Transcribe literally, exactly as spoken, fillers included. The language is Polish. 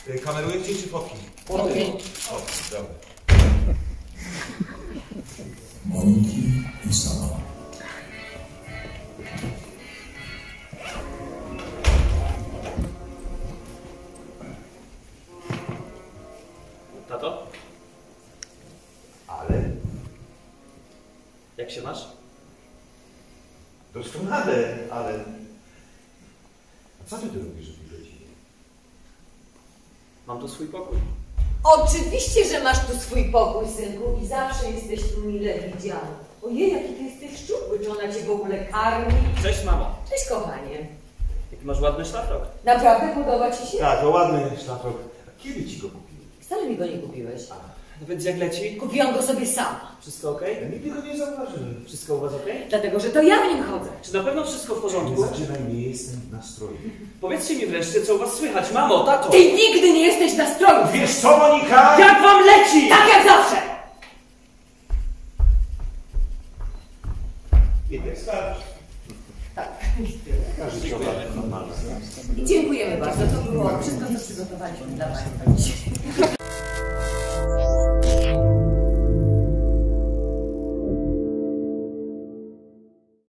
Kamerujecie czy fotki? Fotki. Fotki, dobra. Moniki i sama. Tato? Ale? Jak się masz? Doskonale, ale... Co ty tu robisz w tej godzinie? Mam tu swój pokój. Oczywiście, że masz tu swój pokój, synku, i zawsze jesteś tu mile widziany. Ojej, jaki ty jesteś szczupły, czy ona cię w ogóle karmi? Cześć, mamo. Cześć, kochanie. Jaki masz ładny szlafrok. Naprawdę podoba ci się? Tak, to ładny szlafrok. A kiedy ci go kupiłem? Wcale mi go nie kupiłeś. No więc jak leci? Kupiłam go sobie sama. Wszystko okej? Ja nigdy go nie zauważyłem. Wszystko u was okej? Dlatego, że to ja w nim chodzę. Czy na pewno wszystko w Nie porządku? zaczynaj, nie jestem w nastroju. Powiedzcie mi wreszcie, co u was słychać. Mamo, tato! Ty nigdy nie jesteś na stroju! Wiesz co, Monika? Jak wam leci? Tak jak zawsze! Idę. Tak. Każdy człowiek normalny. I dziękujemy bardzo. To było wszystko, co przygotowaliśmy dla Państwa dzisiaj.